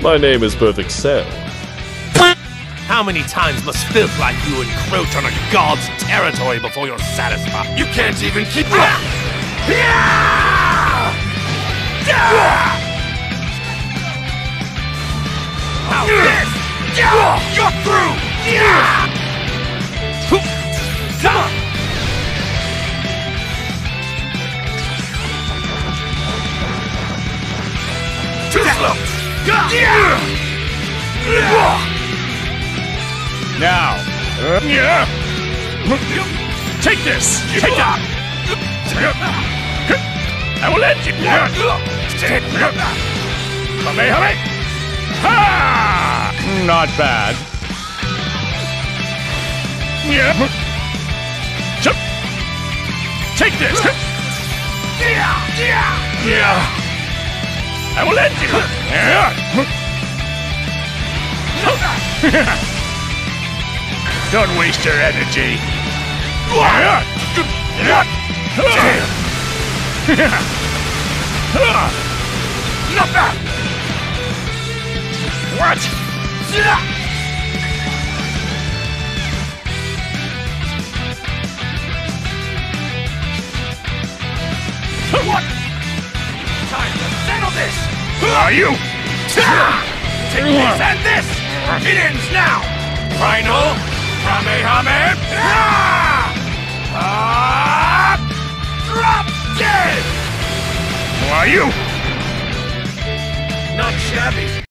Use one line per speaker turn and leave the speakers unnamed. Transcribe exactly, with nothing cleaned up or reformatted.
My name is Perfect Cell.
How many times must filth like you encroach on a god's territory before you're satisfied? You can't even keep up! How's this? You're through! Come on! Too slow!
Now, uh, yeah. Take this. Take that. I will end you. Hurry, hurry. Ha! Not bad. Yeah. Take this. Yeah. I will end you. Yeah. Don't waste your energy.
Not bad!
What?
What? Time to settle this!
Who are you?
Take this and this! It ends now! Final Kamehameha! Ah! Drop dead!
Who are you?
Not shabby.